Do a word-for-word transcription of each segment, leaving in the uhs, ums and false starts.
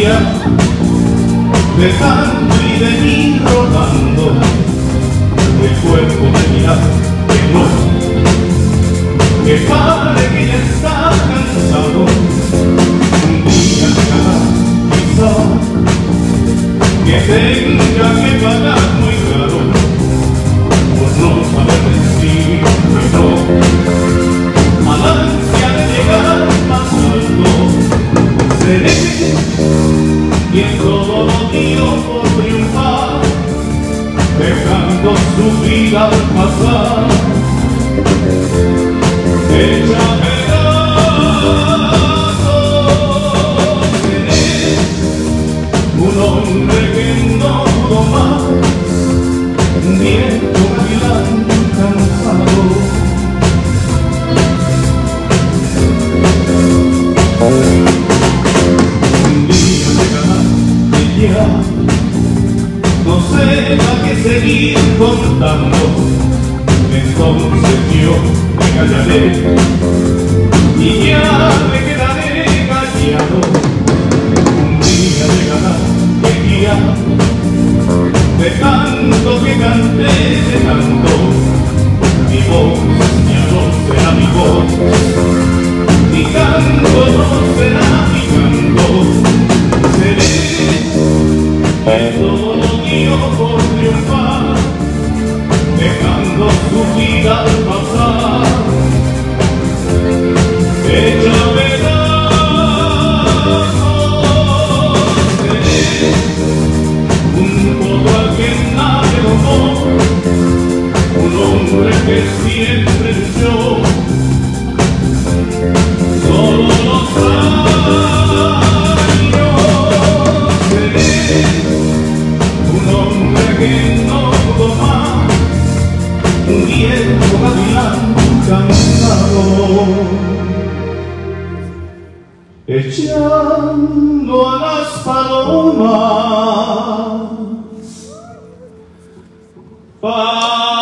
guía, dejando y de mí rodando el cuerpo de mi lado que no, que padre que ya está cansado. Un día llegará quizá que tenga que pagar muy caro por no saber decir que no a la ansia de llegar más alto. Seré quien todo lo dio por triunfar, dejando su vida al pasar. Hecha pedazos, seré un hombre que no pudo más, un viejo gavilán cansado. Un día llegará que ya no sepa qué seguir contando, entonces yo me callaré y ya me quedaré callado. Un día llegará que ya de tanto que canté, de tanto, mi voz ya no será mi voz, mi canto no será mi canto. Seré el todo lo dio por triunfar, dejando su vida al pasar. Hecha pedazos, seré un poco al que nadie domó, un hombre que siempre luchó. Solo los años seré un hombre que no pudo más, un viejo gavilán cansado, echando a las palomas pa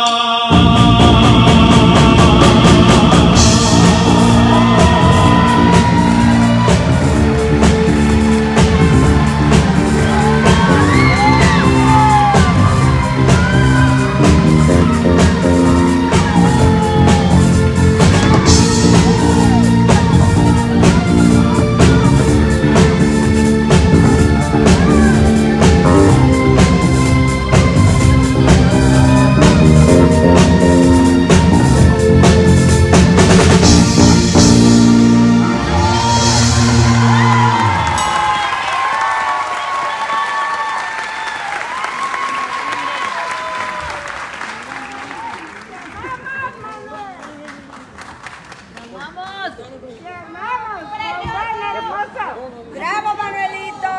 ¡Bravo, Manuelito!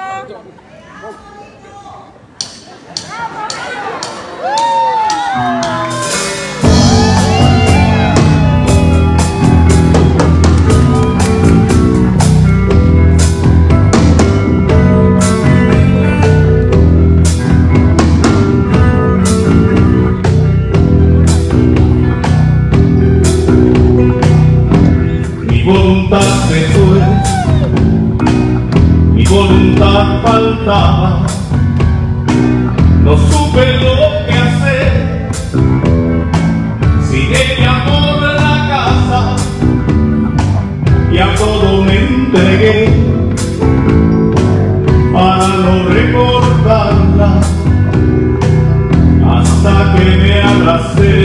Mi voluntad se fue, mi voluntad faltaba, no supe lo que hacer. Sigue ya por la casa y a todo me entregué para no recordarla hasta que me abracé.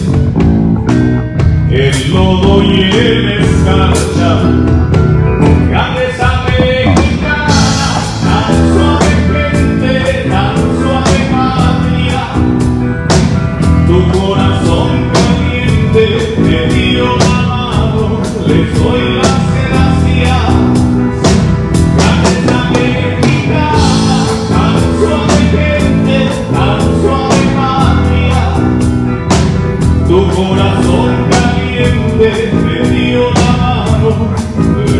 El lodo y el escarcha, cabeza mexicana, tan suave gente, tan suave patria. Tu corazón caliente me dio la mano, le doy las gracias. Cabeza mexicana, tan suave gente, tan suave patria. Tu corazón caliente me dio la mano,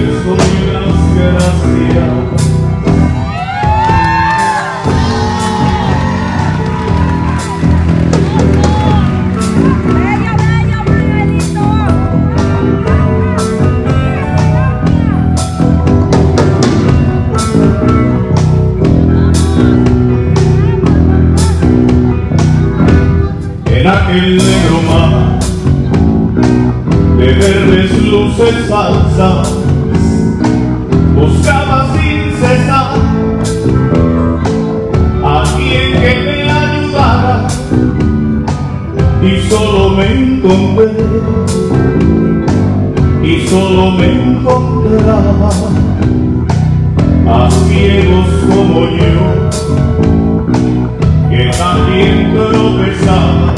falsas, buscaba sin cesar a quien que me ayudara, y solo me encontré, y solo me encontraba a ciegos como yo, que también tropezaba.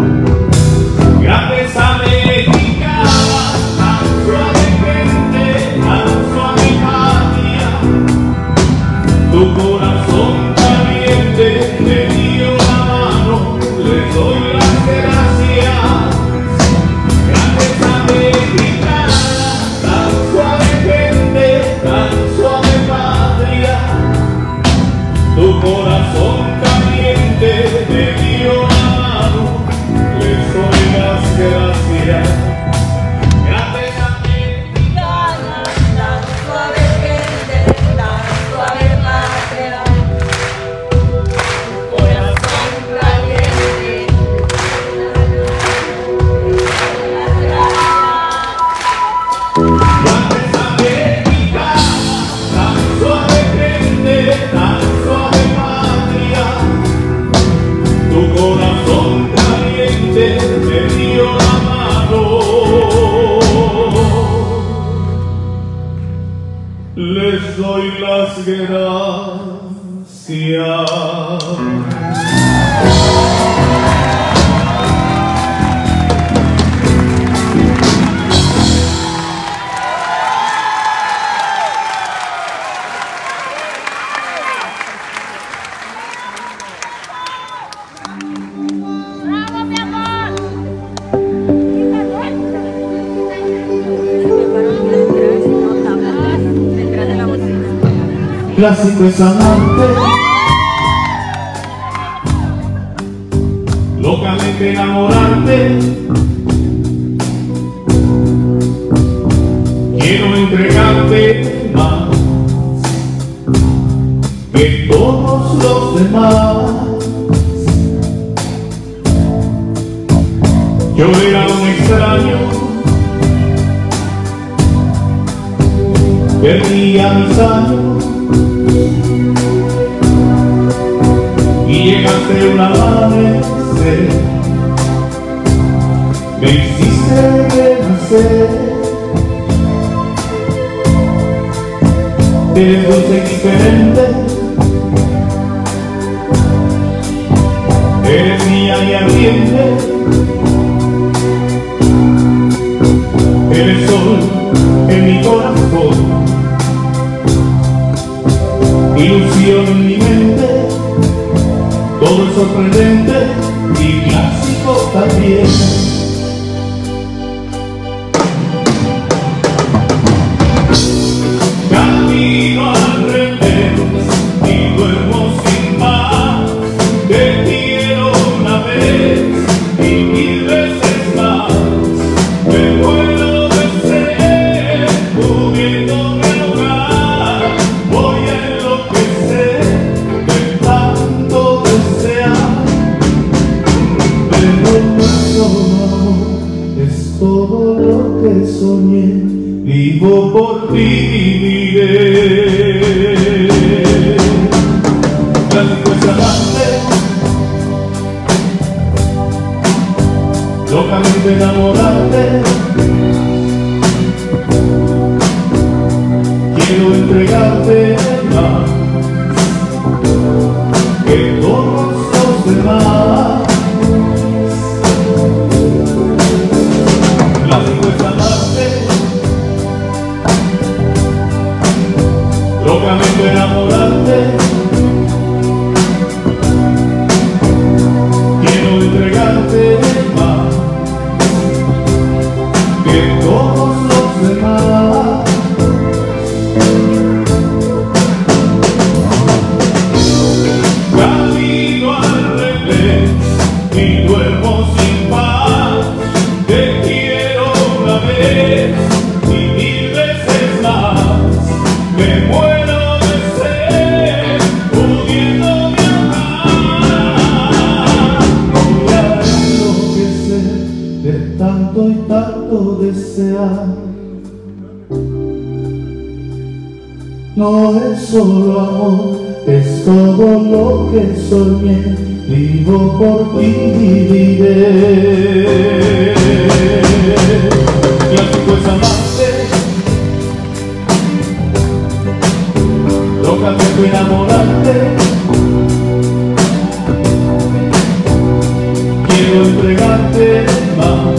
Grandeza mexicana, tan suave gente, tan suave patria, tu corazón caliente me dio la mano, le doy las gracias. Grandeza mexicana, tan suave gente, tan suave patria, tu corazón caliente me dio la mano, le doy las gracias. Grandeza mexicana, Tan suave gente, tan suave patria, tu corazón caliente, las grandeza mexicana, tan suave gente, tan suave patria, tu corazón caliente me dio la mano, les doy las gracias. ¡Bravo, mi amor! Detrás de la bocina. Clásico es amarte, locamente enamorarte, quiero entregarte más que todos los demás. Yo era un extraño, perdía mis años y llegaste un amanecer, me hiciste renacer. Eres dulce y diferente, eres mía y ardiente, eres sol en mi corazón, ilusión en mi mente, todo es sorprendente y clásico también. Camino al revés y duermo sin más, te quiero una vez y mil veces más, me muero de sed, pudiéndome ahogar, voy a enloquecer de tanto desear, pero no es solo amor, es todo lo que soñé, vivo por ti y viviré. Clásico es amarte, locamente enamorarte, quiero entregarte más que todos los demás. Clásico es amarte, locamente enamorarte, quiero entregarte más que todos los demás. Camino al revés y duermo sin paz, te quiero una vez y mil veces más, me muero de sed, pudiéndome ahogar, voy a enloquecer de tanto y tanto desear. es solo amor, es todo lo que soñé, vivo por ti, viviré. Y así pues amarte, loca que fui enamorarte, quiero entregarte más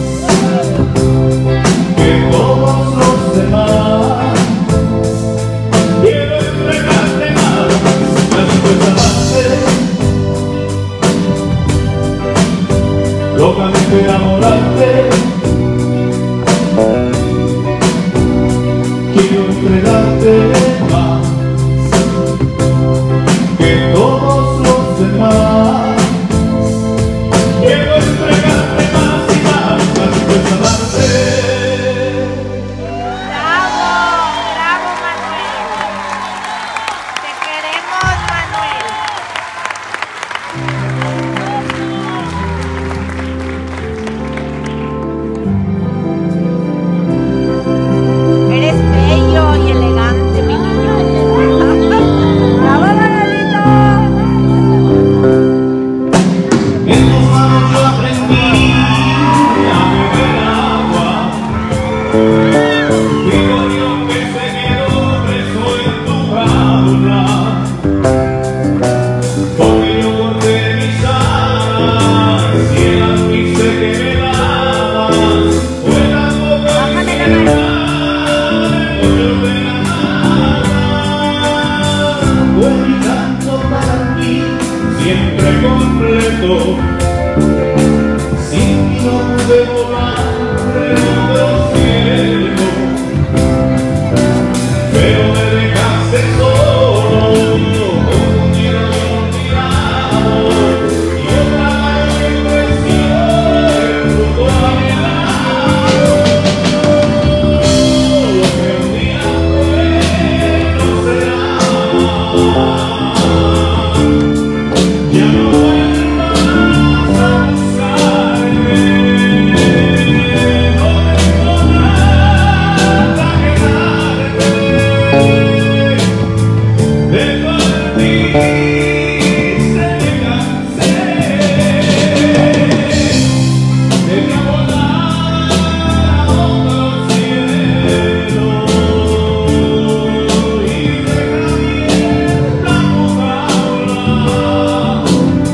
que todos los demás. Quiero entregarte más, así pues amarte, locamente enamorarte, quiero entregarte más que todos los demás. Quiero entregarte más y más, así pues amarte. Bravo, bravo Manuel. Te queremos, Manuel. Eres bello y elegante, mi niño. Bravo, Manuelito. En tus manos yo aprendí a beber agua, digo yo que se quedó preso en tu jaula, porque yo corté mis alas y el alfice que me dabas fue la boca Bájale la que me mano. de la nada, fue mi canto para ti, siempre completo. Sin mi nombre volar redondo los cielos, pero me dejaste solo, confundido y olvidado, y otra mayor impresión brotó a mi lado. Lo que un día fue no será, ya no vuelvas a buscarme, no tengo nada que darte, de partiste me cansé, dejé volar a otros cielos y dejé abierta tu jaula.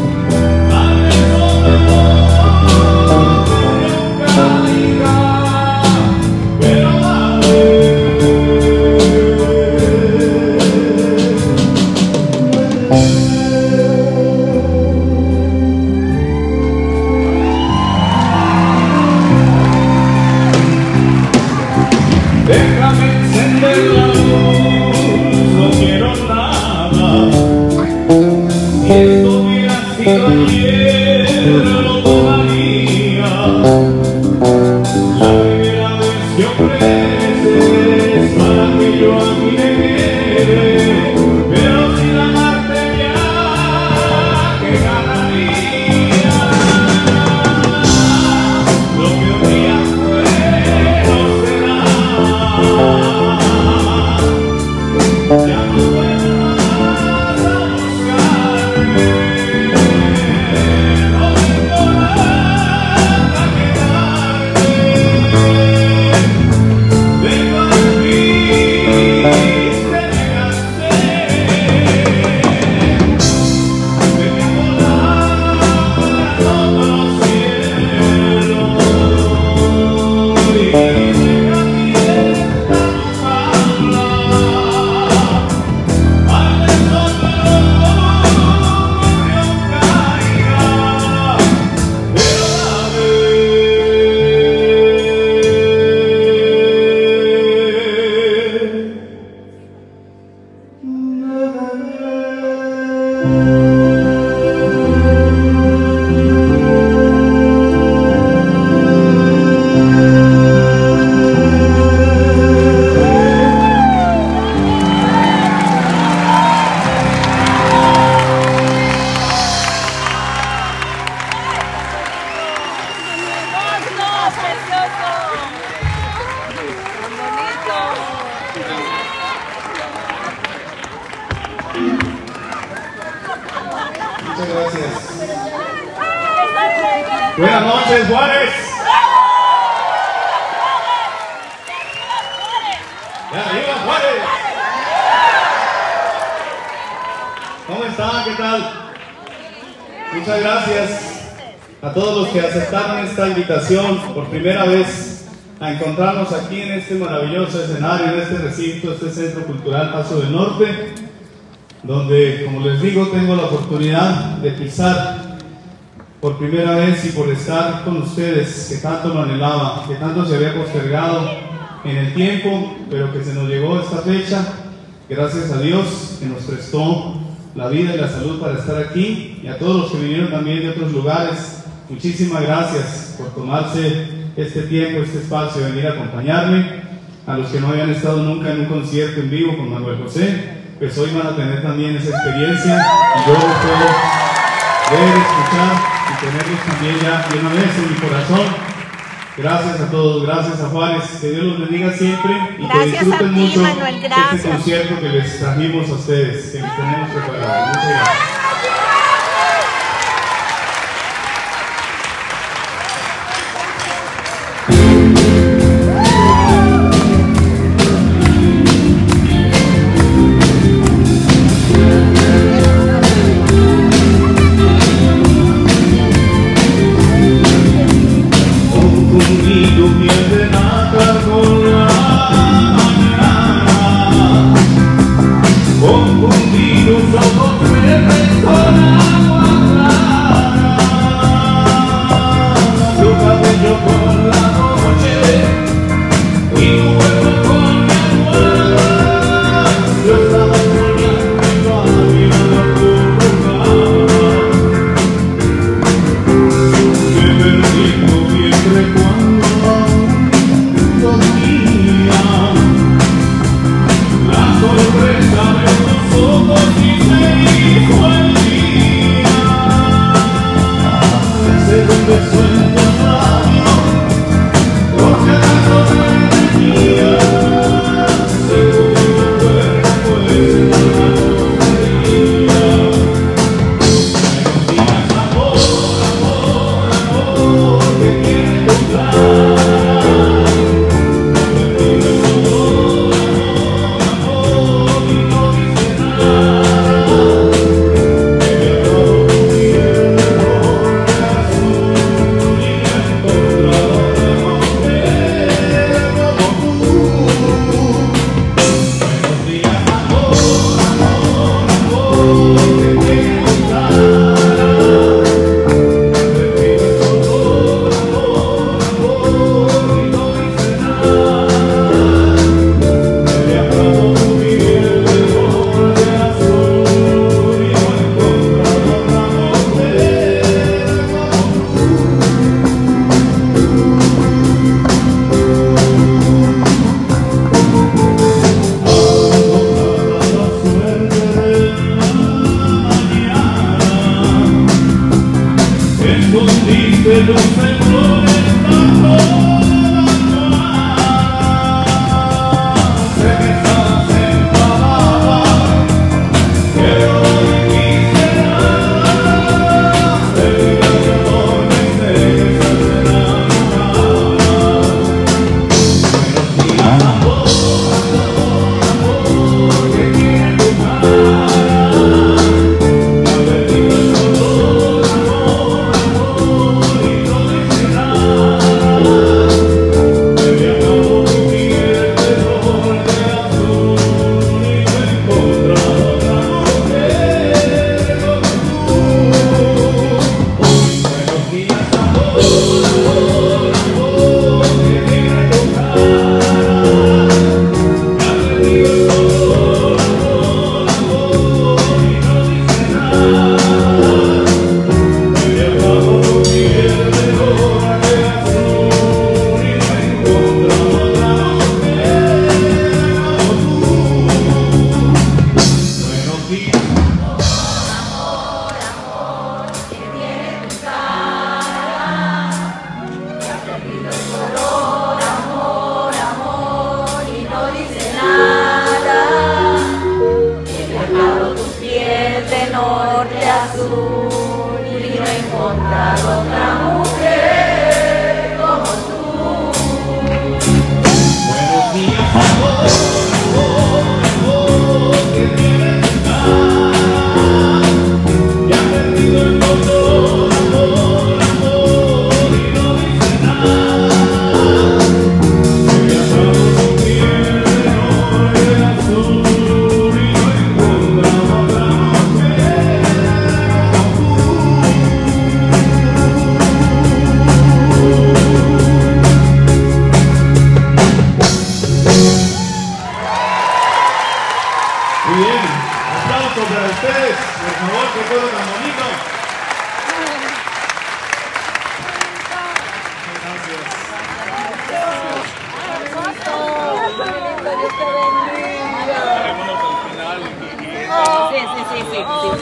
Déjame encender la luz, no quiero nada. Si estuviera sido ayer, lo tomaría. La primera vez que ofreces para que yo a ti me quede, pero sin amarte ya, ¿qué ganaría? Lo que un día fue no será, ya no vuelvas a buscarme, no tengo nada que darte, de partiste me cansé, dejé volar a otros cielos y dejé abierta tu jaula. Al desorden ocurrió caiga, pero Precioso. Tan bonito. Muchas gracias. Buenas noches, Juárez. ¡Ya arriba, Juárez! ¿Cómo están? ¿Qué tal? Muchas gracias a todos los que aceptaron esta invitación por primera vez a encontrarnos aquí en este maravilloso escenario, en este recinto, este Centro Cultural Paso del Norte, donde, como les digo, tengo la oportunidad de pisar por primera vez y por estar con ustedes, que tanto lo anhelaba, que tanto se había postergado en el tiempo, pero que se nos llegó esta fecha, gracias a Dios que nos prestó la vida y la salud para estar aquí, y a todos los que vinieron también de otros lugares, muchísimas gracias por tomarse este tiempo, este espacio, de venir a acompañarme. A los que no habían estado nunca en un concierto en vivo con Manuel José, pues hoy van a tener también esa experiencia, y yo los puedo ver, escuchar y tenerlos también ya de una vez en mi corazón. Gracias a todos, gracias a Juárez, que Dios los bendiga siempre y gracias que disfruten a ti, mucho Manuel, este concierto que les trajimos a ustedes, que les tenemos preparado. Muchas gracias. bien. Aplausos para ustedes. Por favor, qué cosa tan bonito. Sí, sí, sí, sí.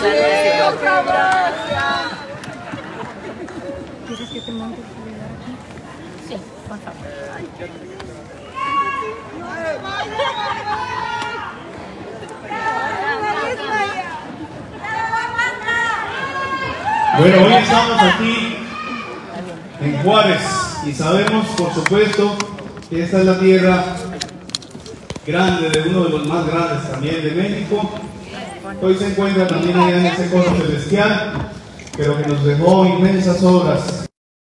¿Quieres que te monte el celular aquí? Sí, por favor. Bueno, hoy estamos aquí en Juárez y sabemos, por supuesto, que esta es la tierra grande de uno de los más grandes también de México. Hoy se encuentra también allá en ese cono celestial, pero que nos dejó inmensas obras.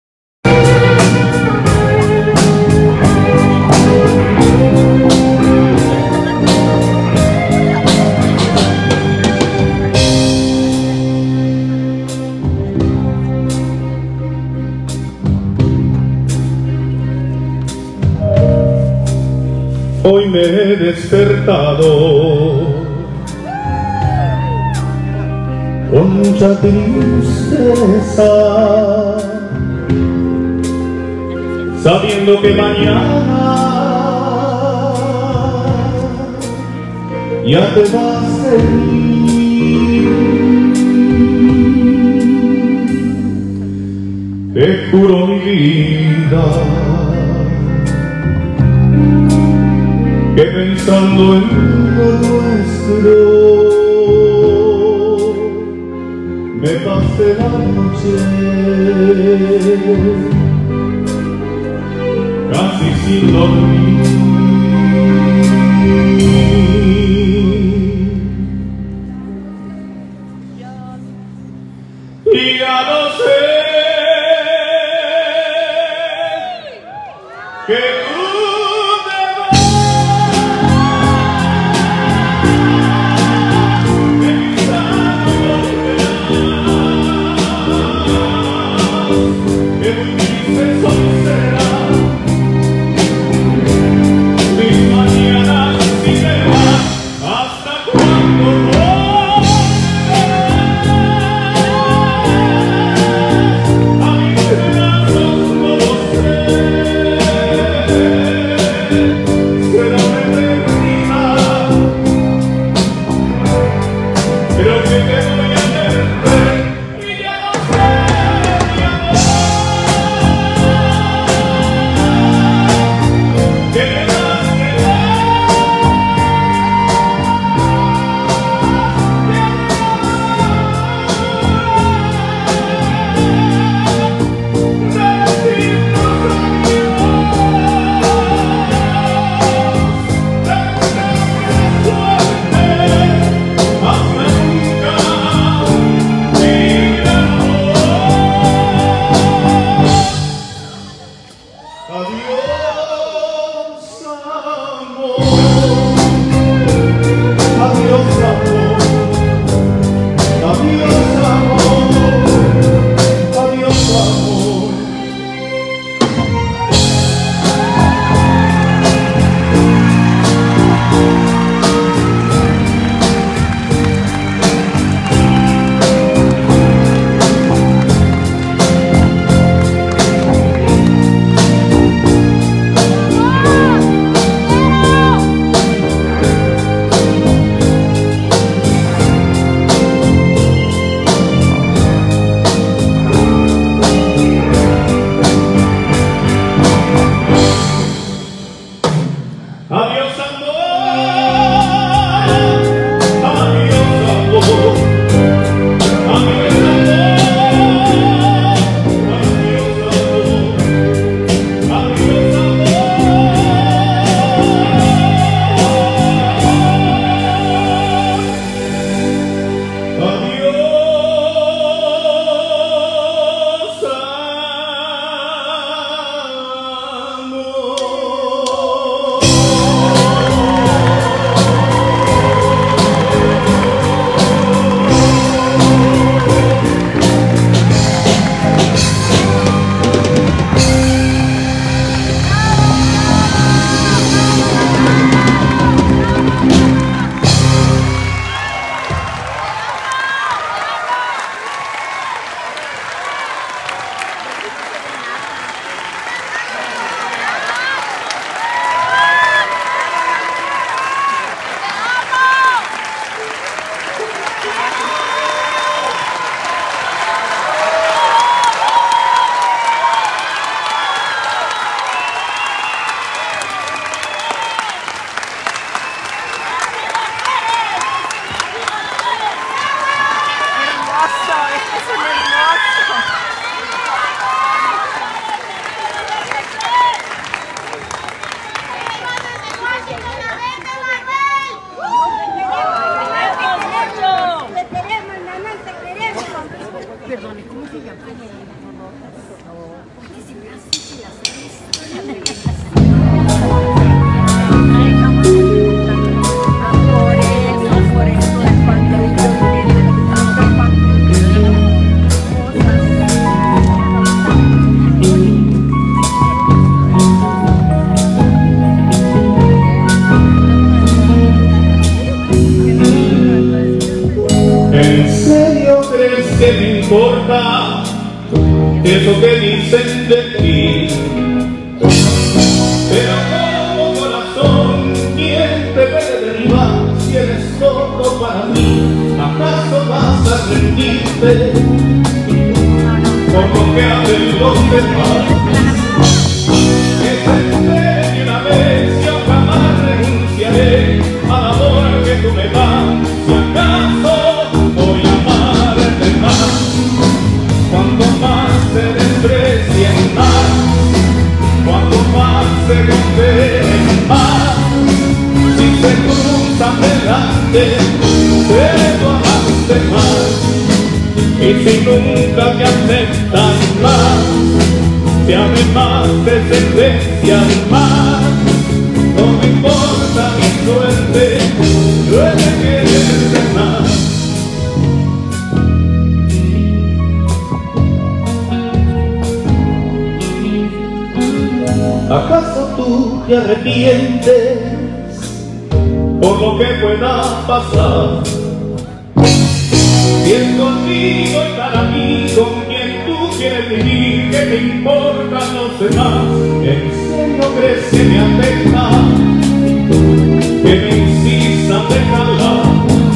Hoy me he despertado con mucha tristeza, sabiendo que mañana ya te vas de mí. Te juro mi vida que pensando en lo nuestro me pasé la noche casi sin dormir. Y ya no sé que tú te vas. Que muy triste soy será mis mañanas si te vas. Hasta cuando volverás a mis brazos, no lo sé. Será una eternidad, pero que te voy a perder y ya no sé. Hasta nunca. ¿qué me importa eso que dicen de ti? Pero como corazón, ¿quién te puede derribar si eres todo para mí? ¿Acaso vas a rendirte por lo que hacen los demás? Que te entregue una vez, yo jamás renunciaré al amor que tú me das. Si acaso voy a amarte más, cuando más te desprecien más, cuando más se condenen más, si se cruzan delante, pero amarte más. Y si nunca te aceptan más, si además te sentencian más, no me importa mi suerte, yo he de quererte más. ¿Acaso tú te arrepientes por lo que pueda pasar? Si es contigo y para mí, con quien tú quieres vivir, ¿qué te importan los demás? ¿En serio crees que me afecta que me insistan de jalar?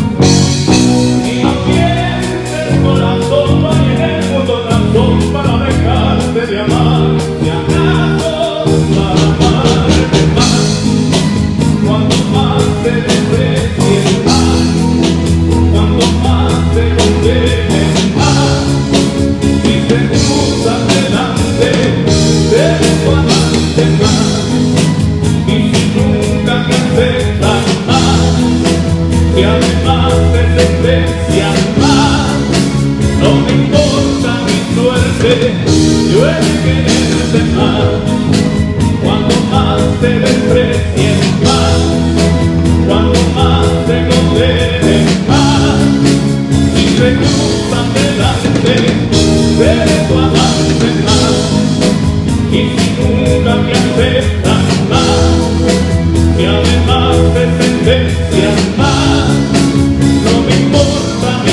Y no tienes el corazón, no hay en el mundo razón para dejarte de amar. Si acaso para amarte más, cuando más te desprecien más, cuando más te condenen más, si te cruzan delante, debo amarte más. Y si nunca te aceptan más, si además te sentencian más, no me importa mi suerte, yo he de quererte más. Cuando más te desprecien más, cuando más te condenen más, si se cruzan delante, debo amarte más. Y si nunca me aceptan más, y además te sentencian más, no me importa mi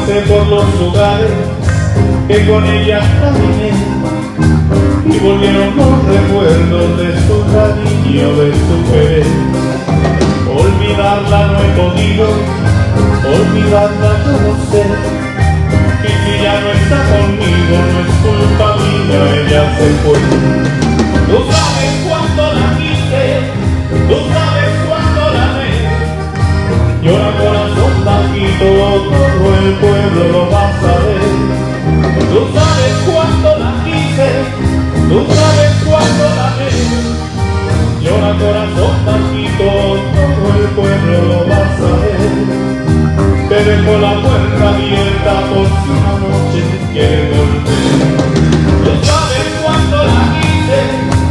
pasé por los lugares que con ella caminé y volvieron los recuerdos de su cariño, de su querer. Olvidarla no he podido, olvidarla yo no sé, y si ya no está conmigo no es culpa mía, ella se fue. Tú sabes cuánto la quise, tú sabes cuánto la amé, llora corazón bajito, todo el pueblo lo va a saber. Tú sabes cuánto la quise, tú sabes cuánto la amé, llora corazón bajito, todo el pueblo lo va a saber. Te dejo la puerta abierta por si una noche quiere volver. Tú sabes cuánto la quise,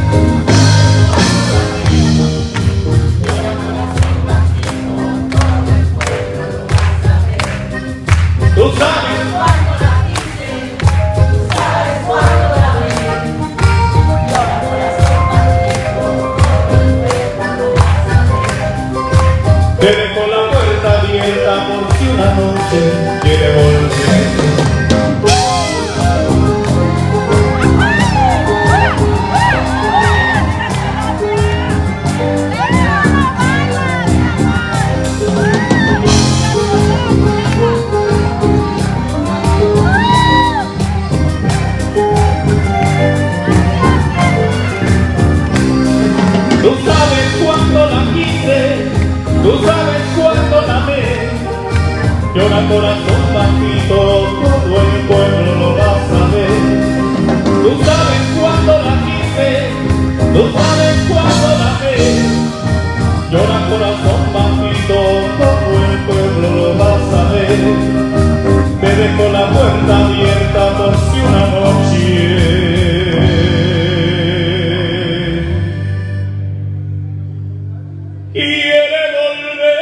llora corazón bajito, todo el pueblo lo va a saber. Tú sabes cuánto la quise, tú sabes cuánto la amé, llora corazón bajito, todo el pueblo lo va a saber. Te dejo la puerta abierta por si una noche quiere volver. Tú sabes cuánto la quise, tú sabes cuánto la amé, llora corazón bajito, todo el pueblo lo va a saber. Tú sabes cuánto la quise, tú sabes cuánto la amé, llora corazón bajito, todo el pueblo lo va a saber. Te dejo la puerta abierta por si una noche quiere volver.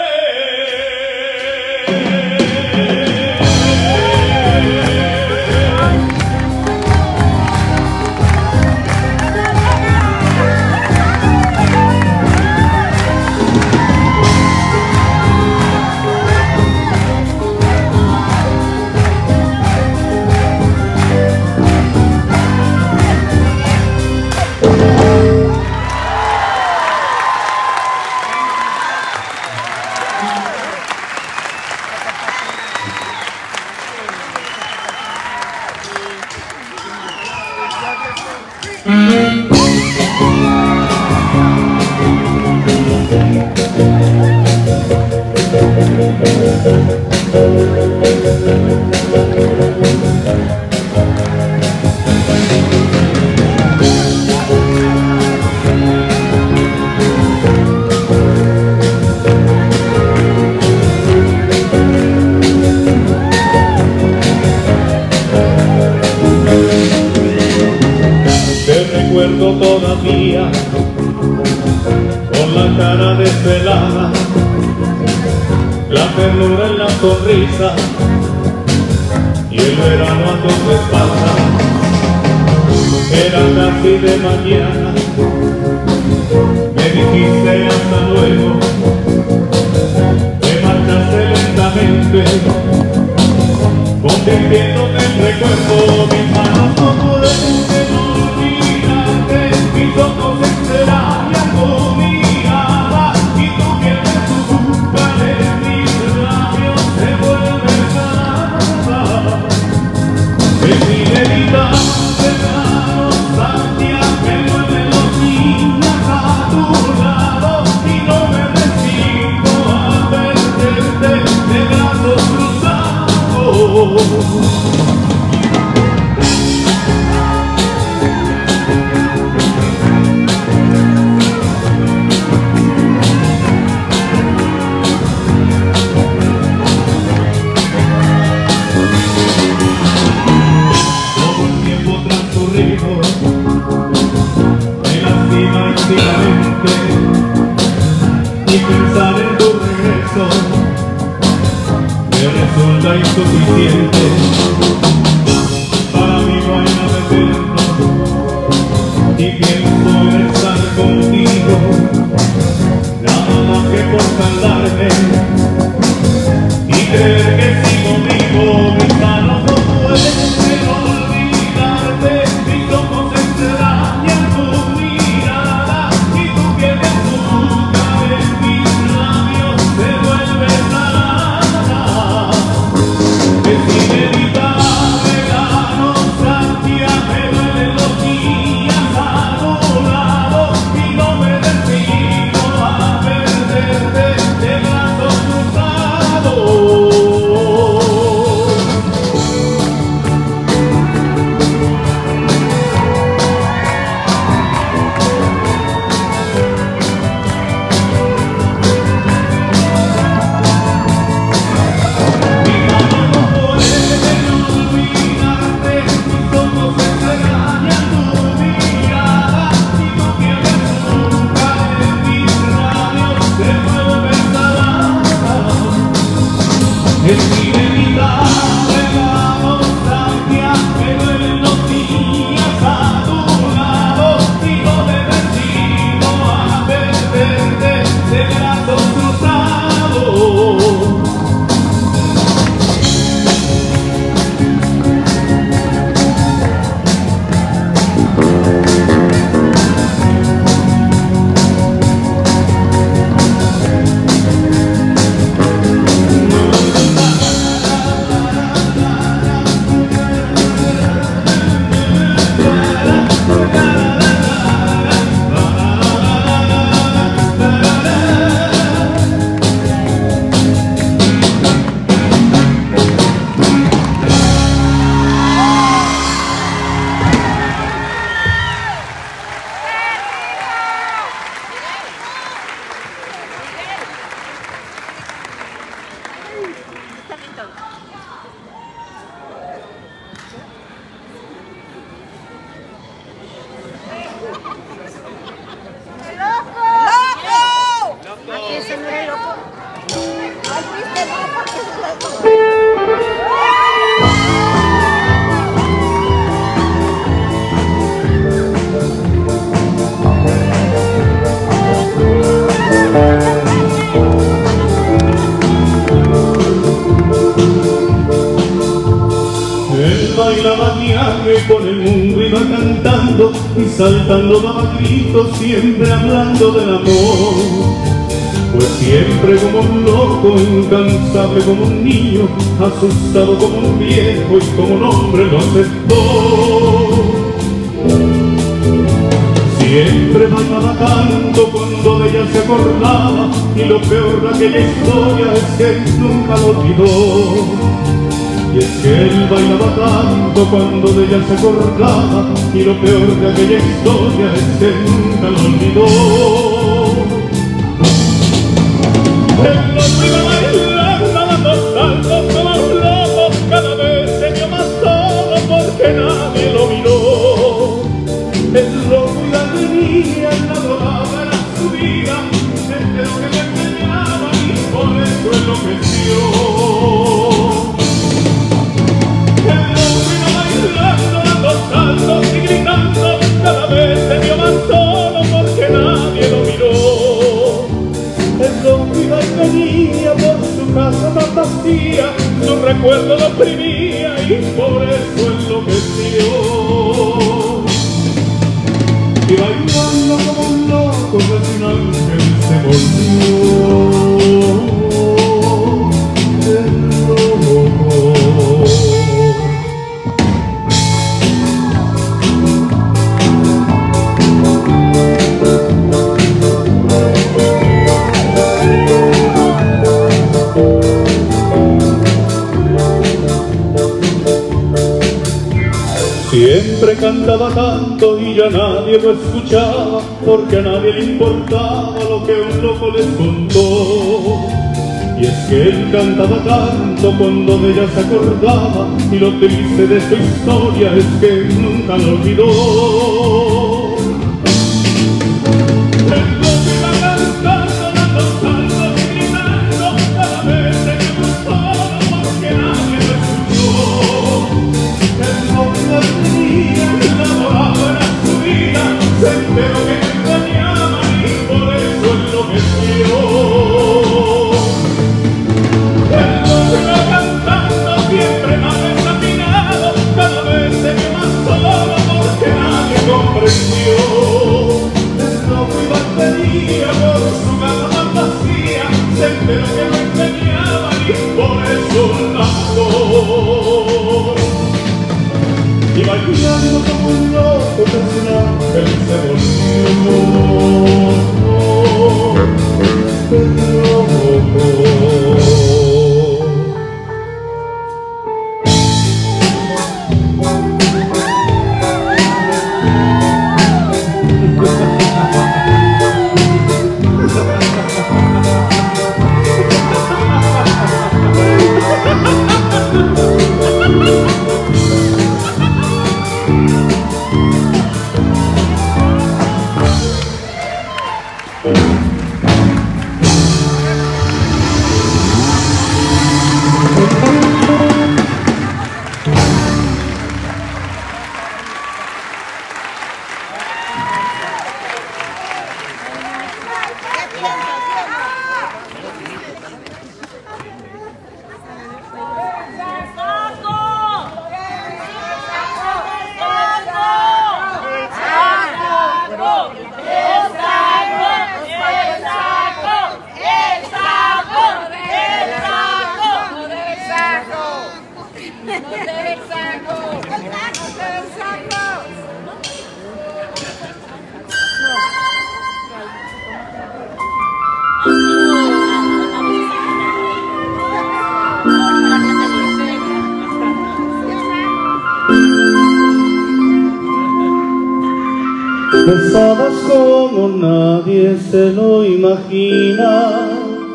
Recuerdo todavía con la cara desvelada, la ternura en la sonrisa y el verano a tu espalda. Era casi de mañana, me dijiste hasta luego, te marchaste lentamente, convirtiéndote en recuerdo. Mis manos no pueden mis ojos esperan y algo mirada, y tu piel me susurra en mis labios, se vuelve nada. En mi herida de la nostalgia me vuelven los niños a tu lado, y no me resisto a perderte de brazos cruzados. Y pensar en tu regreso me resulta insuficiente. Para mí no hay nada eterno y pienso en estar contigo, nada más que por salvarme y creer que sigo vivo. Por el mundo iba cantando y saltando daba gritos, siempre hablando del amor. Pues siempre como un loco, incansable como un niño, asustado como un viejo y como un hombre lo aceptó. Siempre bailaba tanto cuando de ella se acordaba, y lo peor de aquella historia es que nunca lo olvidó. Y es que él bailaba tanto cuando de ella se acordaba, y lo peor de aquella historia es que nunca lo olvidó. Él no iba bailando, dando saltos como un loco, cada vez se vio más solo porque nadie lo miró. El loco y la alegría, él adoraba, era su vida, desde lo que le enseñaba y por eso enloqueció. Y gritando, cada vez se vio más solo porque nadie lo miró. El loco iba y venía por su casa tan vacía, su recuerdo lo oprimía y por eso enloqueció. Y bailando como un loco, desde un ángel se volvió. El loco. Siempre cantaba tanto y ya nadie lo escuchaba, porque a nadie le importaba lo que un loco les contó. Y es que él cantaba tanto cuando de ella se acordaba, y lo triste de su historia es que nunca lo olvidó. Pero que me engañaba y por eso enloqueció. El hombre iba cantando siempre más desafinado, cada vez se vio más solo porque nadie comprendió. El hombre iba venía por su casa tan vacía, se enteró que me engañaba y por eso lanzó. Y bailando como un loco desde un ángel se volvió. El loco. Besabas como nadie se lo imagina,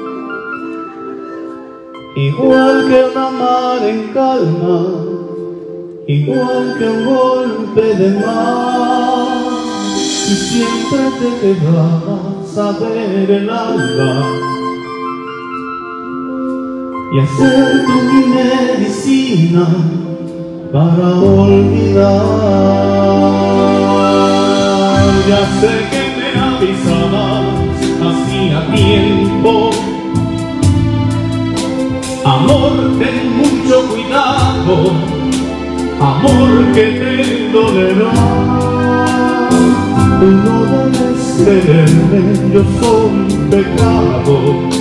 igual que una mar en calma, igual que un golpe de mar, y siempre te quedabas a ver el alba y hacer tu mi medicina para olvidar. Ya sé que me avisabas hacía tiempo, amor, ten mucho cuidado, amor, que te dolerá. Tú no debes quererme, yo soy pecado.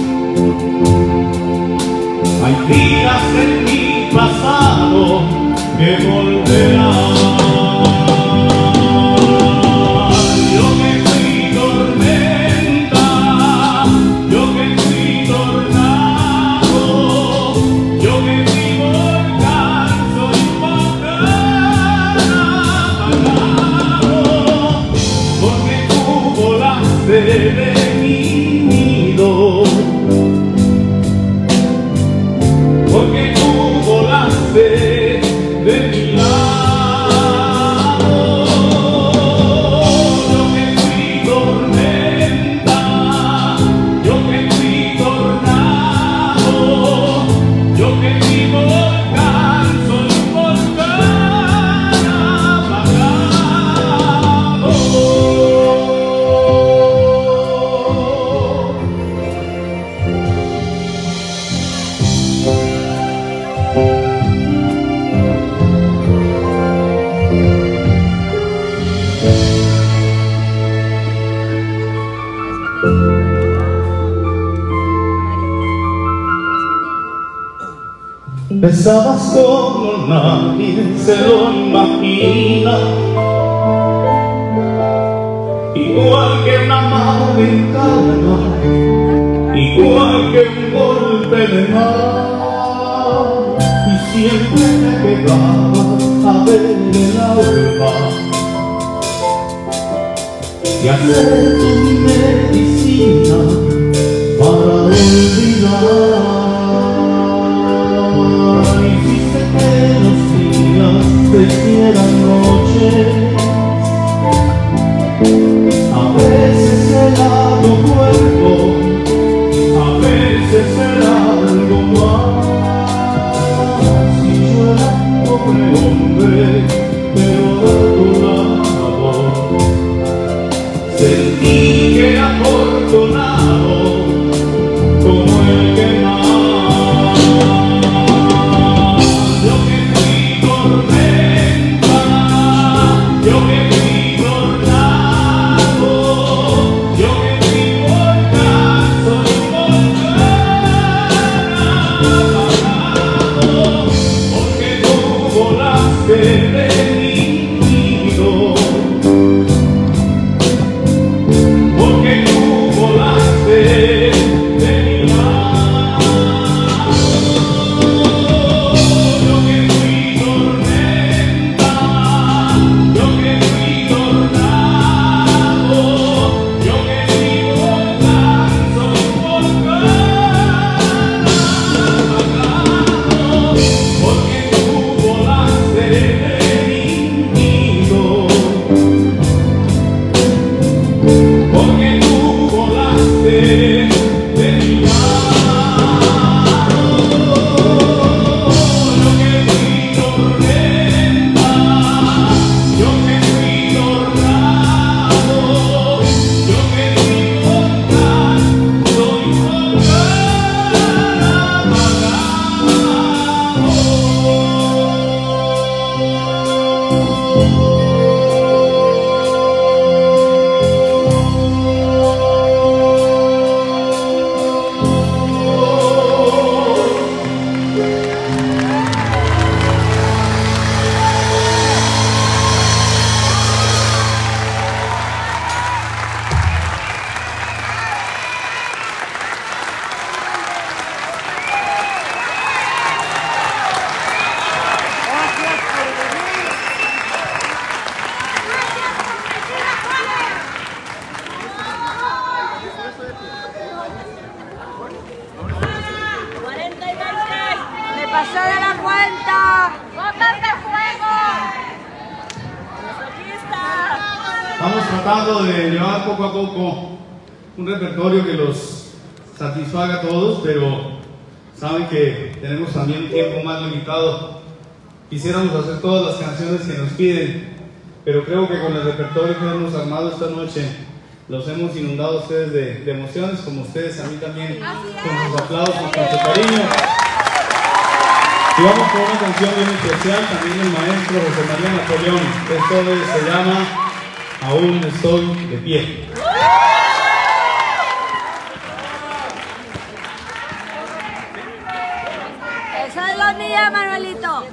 Hay días en mi pasado que volverán. De mi nido, porque tú volaste de mi lado. Yo que fui tormenta, yo que fui tornado, yo que fui volcán, soy un volcán apagado. Besabas como nadie se lo imagina, igual que una mar en calma, igual que un golpe de mar, y siempre te quedabas a ver el alba y hacer tu medicina para olvidar. Hiciste que los días te hicieran noches, a veces era tu cuerpo, a veces era algo más. Y yo era un pobre hombre, pero a tu lado sentí que era afortunado como el que más. pasó de la cuenta! ¡Botas de fuego! Estamos tratando de llevar poco a poco un repertorio que los satisfaga a todos, pero saben que tenemos también un tiempo más limitado. Quisiéramos hacer todas las canciones que nos piden, pero creo que con el repertorio que hemos armado esta noche los hemos inundado a ustedes de, de emociones, como ustedes a mí también, con sus aplausos, con su cariño. Y vamos con una canción bien especial, también del maestro José María Napoleón. Esto es, se llama Aún estoy de pie. Eso es los días, Manuelito.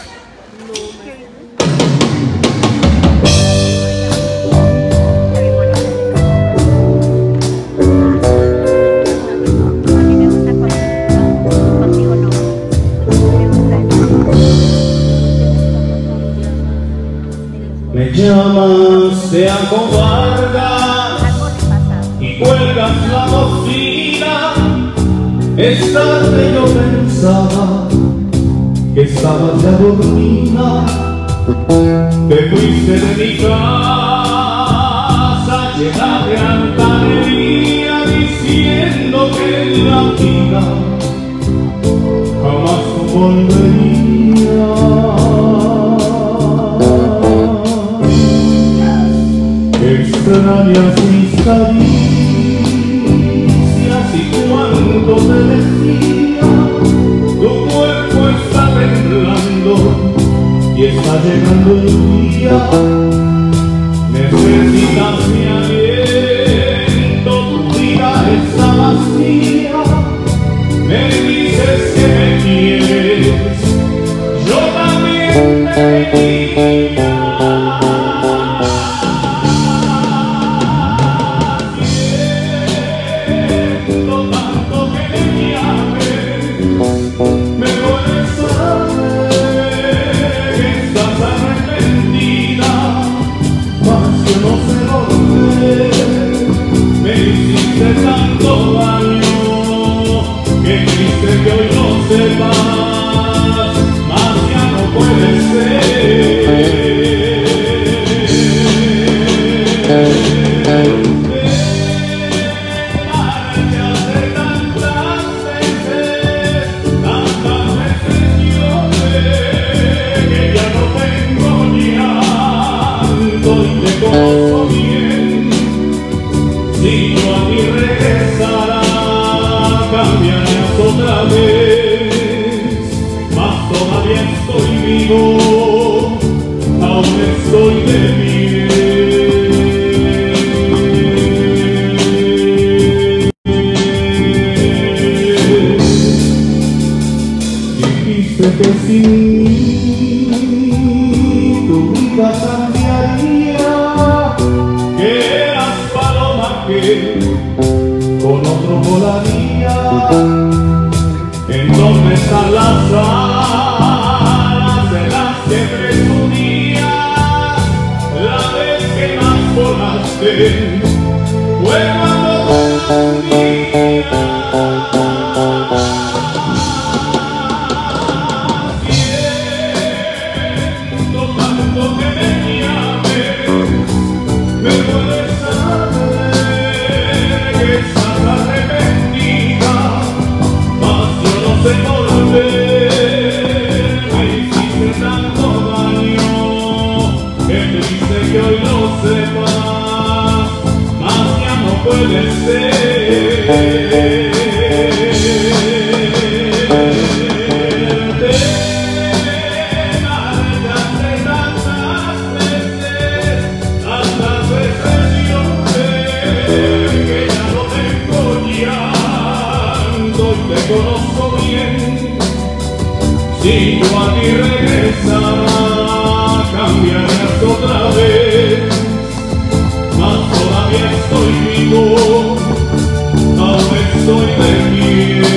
Me llamas, te acobardas y cuelgas la bocina. Es tarde, yo pensaba que estabas ya dormida, que fuiste de mi casa llena de altanería, diciendo que en la vida jamás tú volverías. Extrañas mis caricias y cuando te decía tu cuerpo está temblando y está llegando el día. Necesitas mi aliento, tu vida está vacía. Me dices que me quieres, yo también te quería. Tanto daño, que triste que hoy no sepas, más ya no puede ser. Me marchaste tantas veces, tantas veces lloré, que ya no tengo llanto y te conozco bien. Si yo a ti regresará, cambiarás otra vez, mas todavía estoy vivo, aún estoy de pie. Dijiste que sin mí tu vida cambiaría, que eras paloma que con otro volaría. ¿En dónde están las alas de las que presumías? La vez que más volaste fue cuando un día. Siento tanto que me llames, me puedes saber que estás arrepentida, mas yo no sé volver. Me hiciste tanto daño, que triste que hoy lo sepas, mas ya no puede ser. Te conozco bien. Si yo a ti regresara, cambiarías otra vez, mas todavía estoy vivo, aún estoy de pie.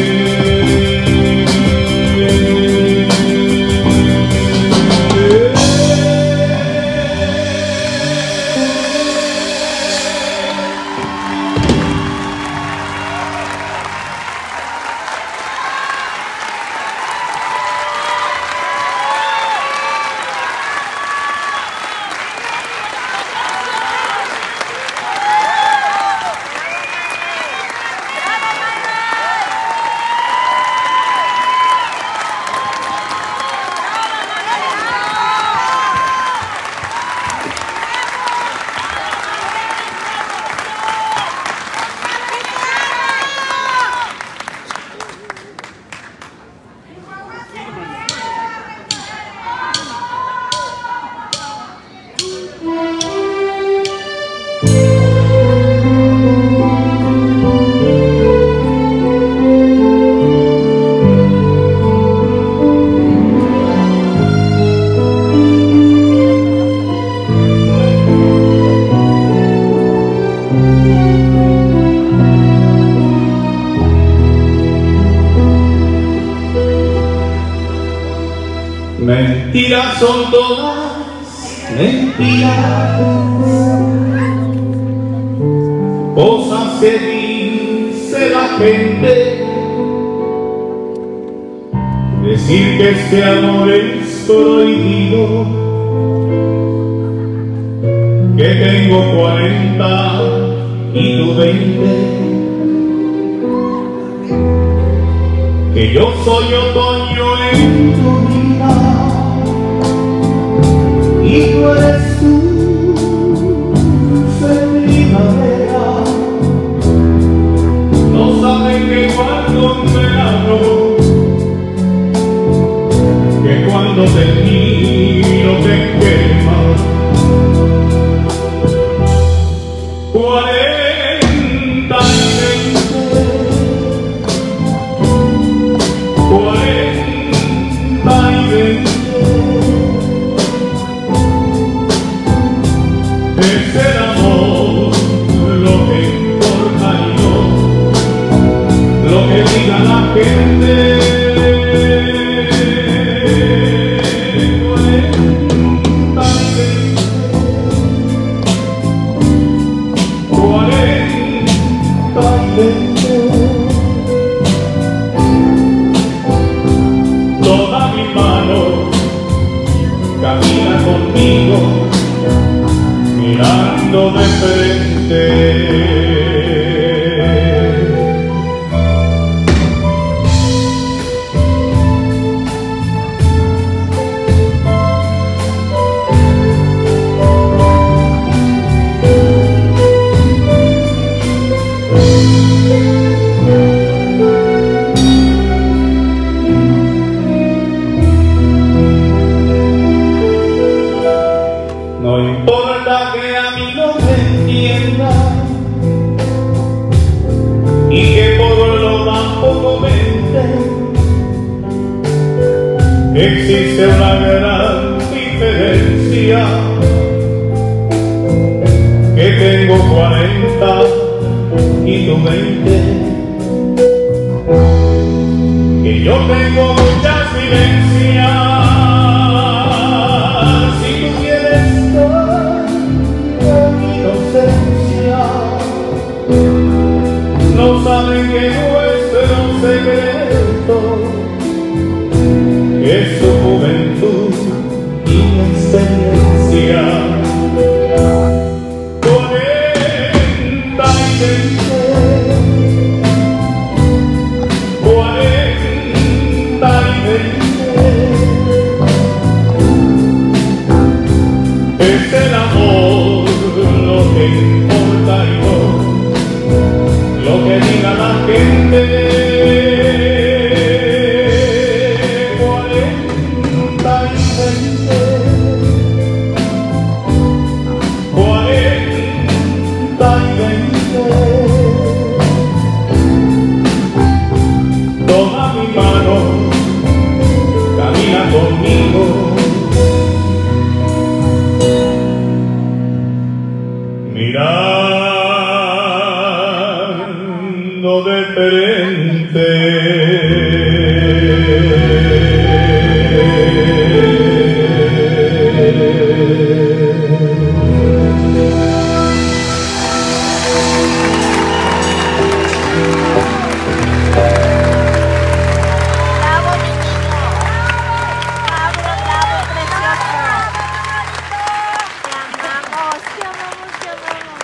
Mentiras son todas, mentiras, cosas que dice la gente, decir que este amor es prohibido, que tengo cuarenta y tú veinte, que yo soy otoño en tu vida y tú eres dulce primavera. No saben que cuando me hablo, que cuando te miro te quema. Cuarenta y veinte, cuarenta y veinte, es el amor lo que importa y no lo que diga la gente. Toda mi mano camina conmigo, mirando de frente. No importa que a mí no me entienda y que por lo bajo comente, existe una gran diferencia, que tengo cuarenta y tú veinte, que yo tengo muchas vivencias. No saben que nuestro secreto es su juventud y experiencia. Cuarenta y veinte, cuarenta y veinte, es el amor lo que importa y no lo que diga la gente. Cuarenta y veinte, cuarenta y veinte, toma mi mano, camina conmigo, mira de frente. Bravo, mi niño. Bravo, bravo, precioso. Te amamos, te amamos, te amamos.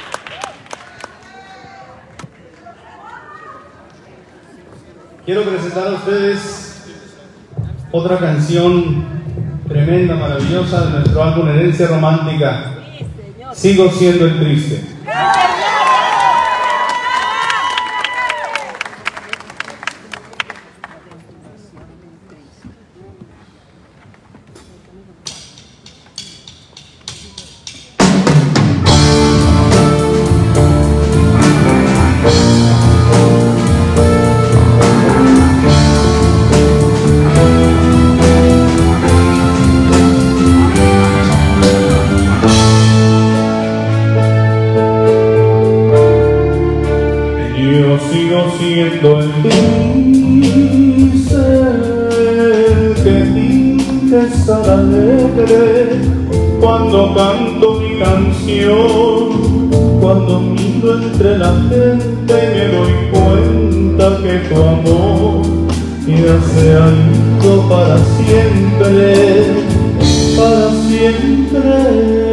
Quiero presentar a ustedes otra canción tremenda, maravillosa de nuestro álbum Herencia Romántica. Sigo siendo el triste. siendo el dulce que estar alegre cuando canto mi canción, cuando miro entre la gente y me doy cuenta que tu amor ya se ha ido para siempre, para siempre.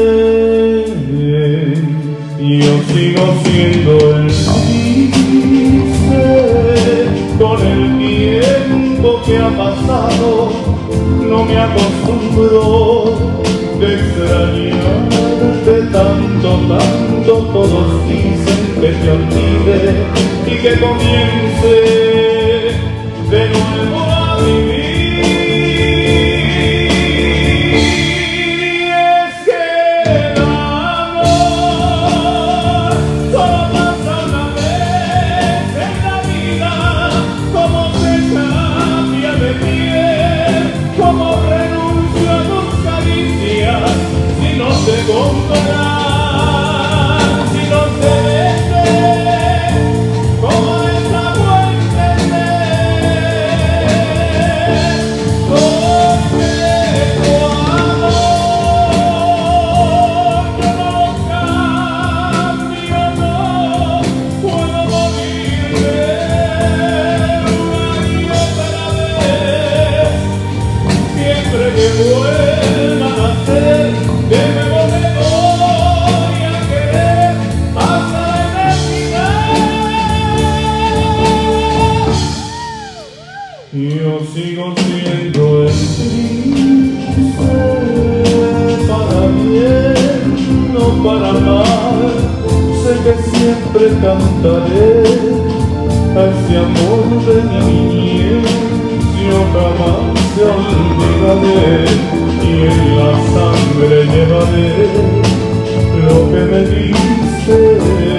Y yo sigo siendo el triste con el tiempo que ha pasado, no me acostumbro de extrañarte tanto, tanto. Todos dicen que te olvide y que comience de nuevo a vivir. Es que el amor solo pasa una vez en la vida, como se cambia de piel, como renuncio a tus caricias, si no te compras. Yo sigo siendo el triste, para bien, no para mal. Sé que siempre cantaré a ese amor de mi niñez. Yo jamás te olvidaré y en la sangre llevaré lo que me diste.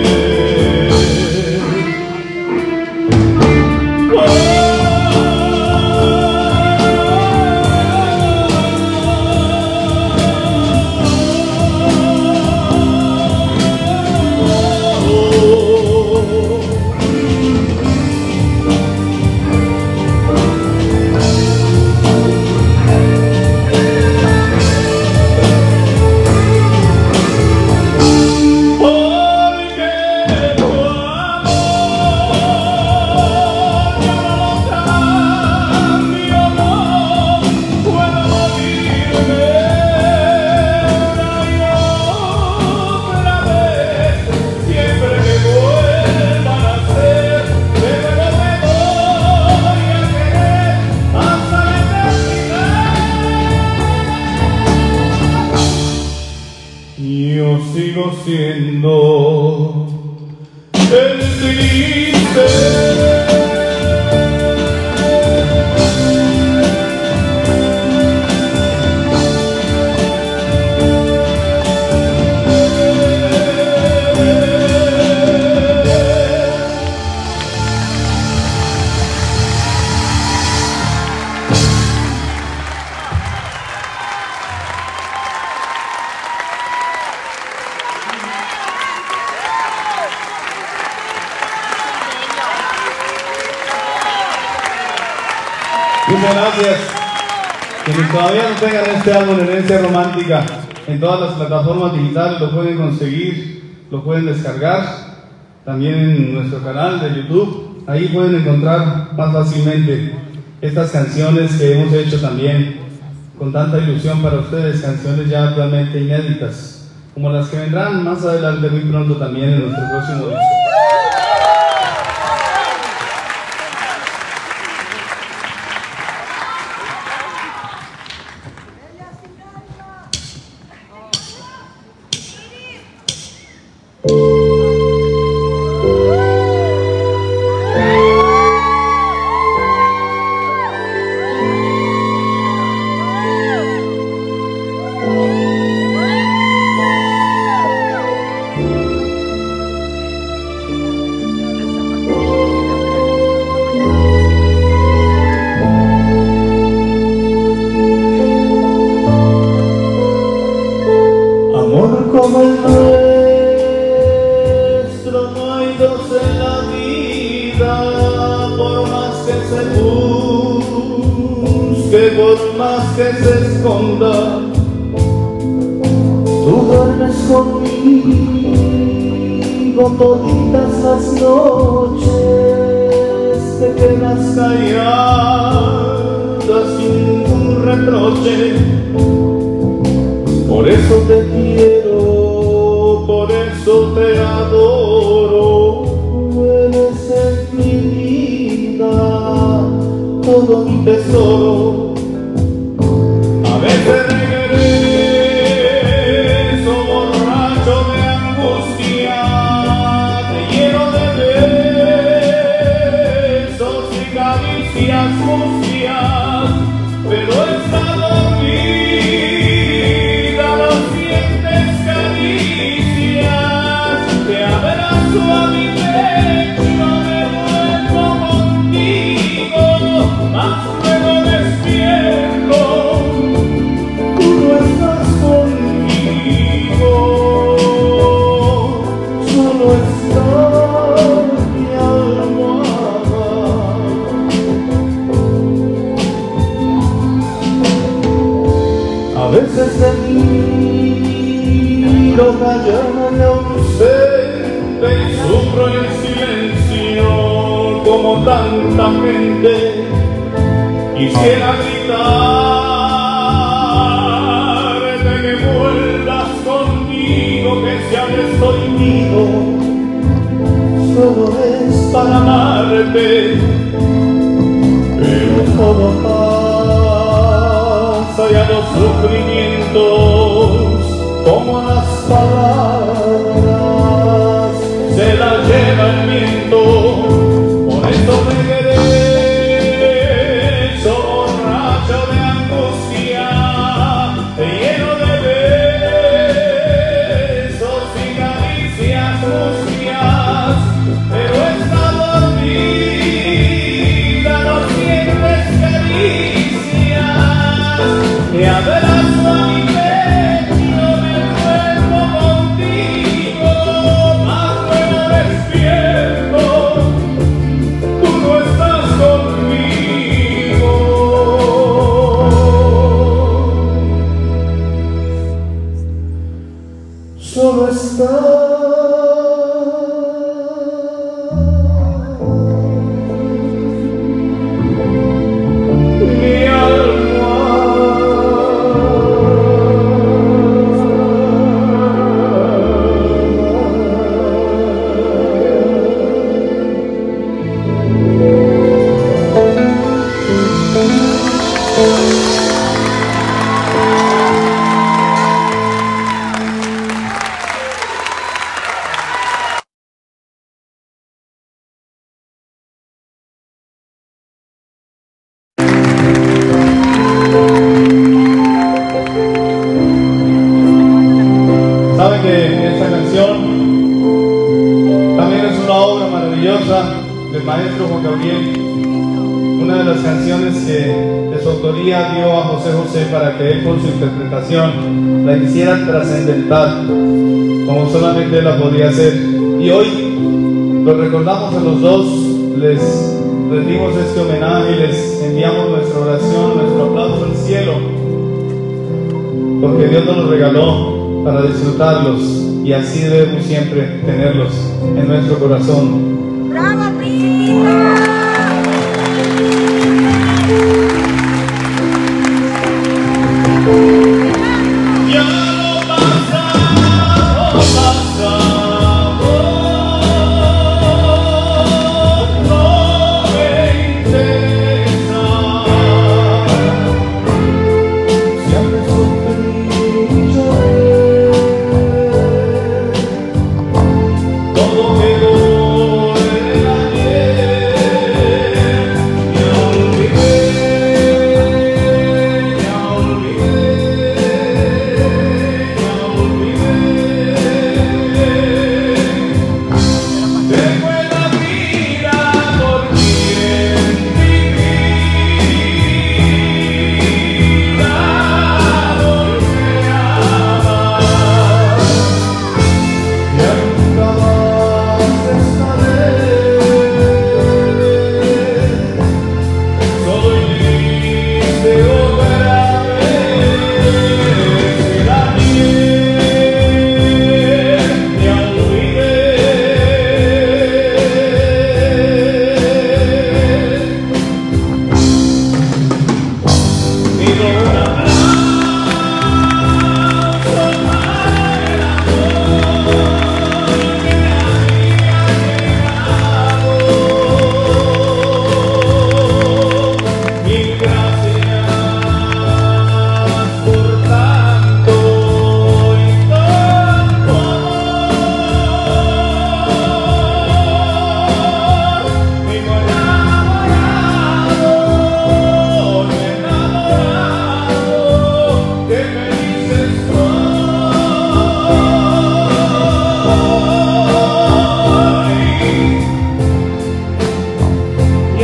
Yo sigo siendo el triste. Muchas gracias. Quienes todavía no tengan este álbum Herencia Romántica, en todas las plataformas digitales lo pueden conseguir, lo pueden descargar. También en nuestro canal de YouTube, ahí pueden encontrar más fácilmente estas canciones que hemos hecho también con tanta ilusión para ustedes, canciones ya actualmente inéditas, como las que vendrán más adelante muy pronto también en nuestro próximo disco. que por más que se esconda, tú duermes conmigo toditas las noches, te quedas callada sin ningún reproche. Por eso te quiero, por eso te adoro, eres en mi vida todo mi tesoro. A veces regreso borracho de angustia, te lleno de besos y caricias sucias, pero está dormida, no sientes caricias, te abrazo a mi pecho, me vuelvo contigo, más luego despierto, tú no estás conmigo, solo está mi almohada. A veces te miro callada y ausente y sufro en silencio como tanta gente. Quisiera gritarte que vuelvas conmigo, que se abre estoy vivo, solo es para amarte, pero todo pasa y a los sufrimientos, como a las palabras, se las lleva el viento. Por eso regreso borracho de angustia, lleno de besos y caricias sucias, pero está dormida, no sientes caricias, te abrazo a mi pecho, me duermo contigo, más luego despierto, tú no estás conmigo. Solo está mi Saben que esta canción también es una obra maravillosa del maestro Juan Gabriel, una de las canciones que de su autoría dio a José José para que él con su interpretación la hiciera trascendental, como solamente él la podía hacer. Y hoy los recordamos a los dos, les rendimos este homenaje y les enviamos nuestra oración, nuestro aplauso al cielo, porque Dios nos los regaló para disfrutarlos y así debemos siempre tenerlos en nuestro corazón. ¡Bravo, Principito! Ya lo pasado, pasado, no me interesa. Siempre sufrí y lloré, todo quedó en el ayer.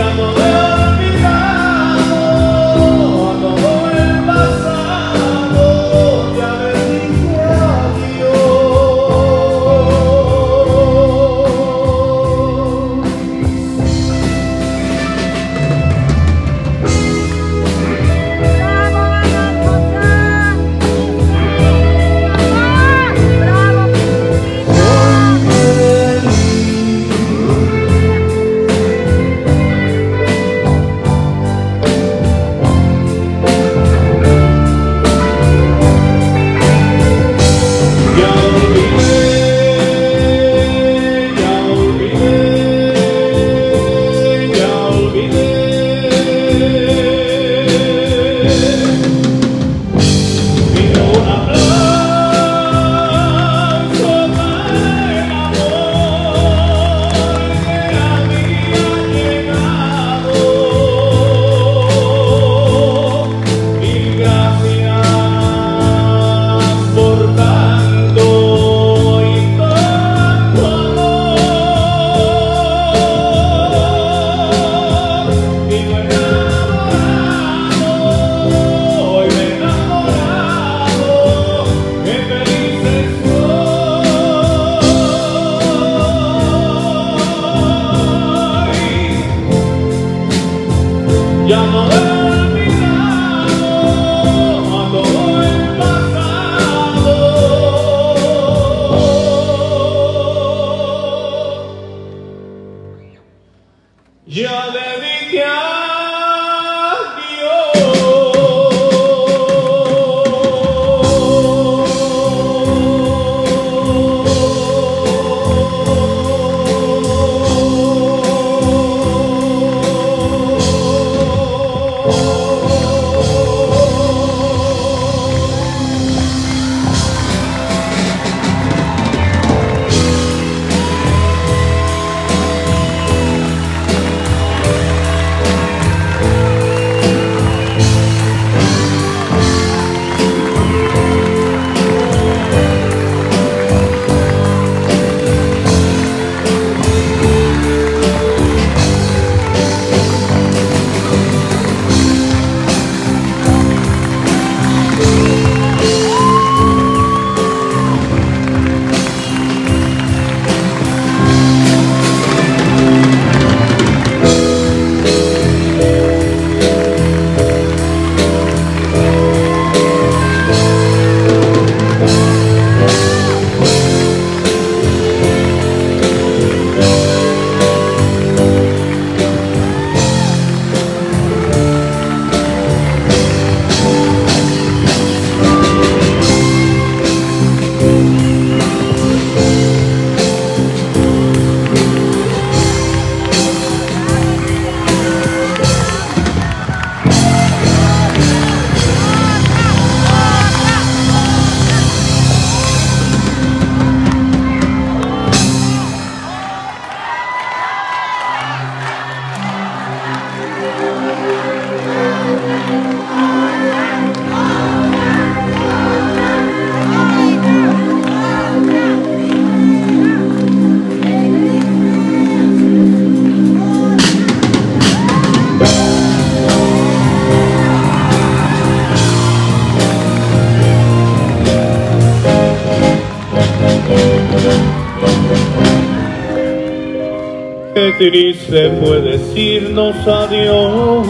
Qué triste fue decirnos adiós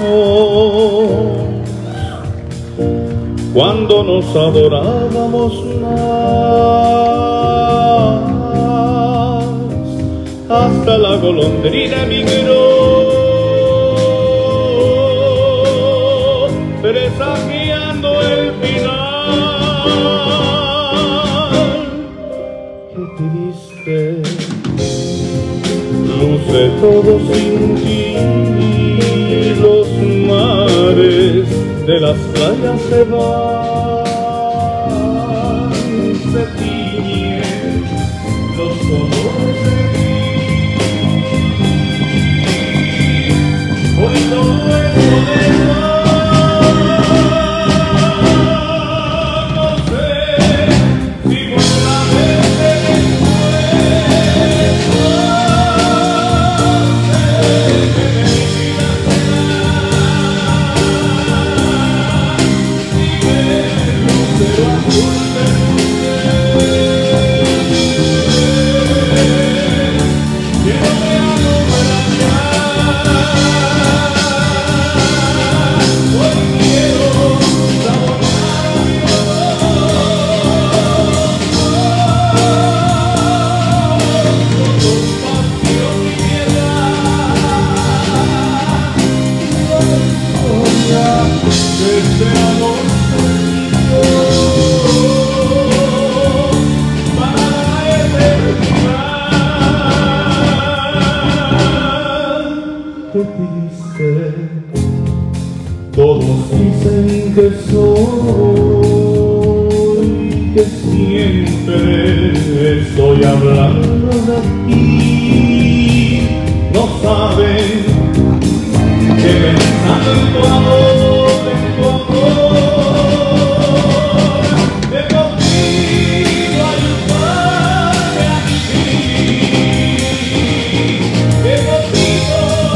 cuando nos adorábamos más, hasta la golondrina emigró, presagiando el final. Qué triste luce todo sin ti, los mares de las playas se van, se tiñen los colores de gris. Hoy todo es soledad, no sé si volverá a verte después. triste. Todos dicen que soy, que siempre estoy hablando de ti. No saben que pensando en tu amor, en tu amor, he podido ayudarme a vivir. He podido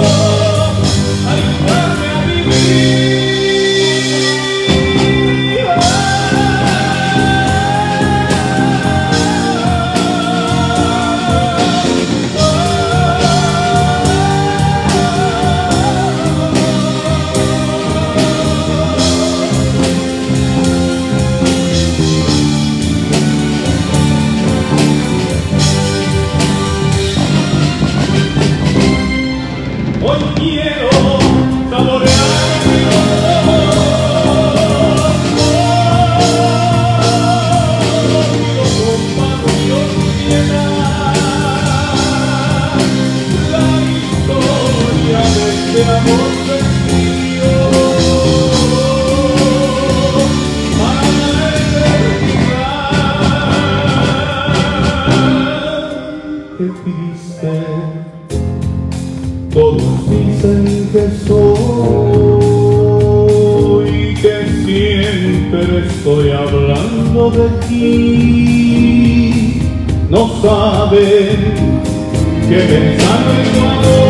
ayudarme a vivir. Hoy quiero saborear mi dolor. Pido compasión y piedad. La historia de este amor sencillo para la eternidad. Qué triste. Todos dicen que soy, que siempre estoy hablando de ti. No saben que pensando en tu amor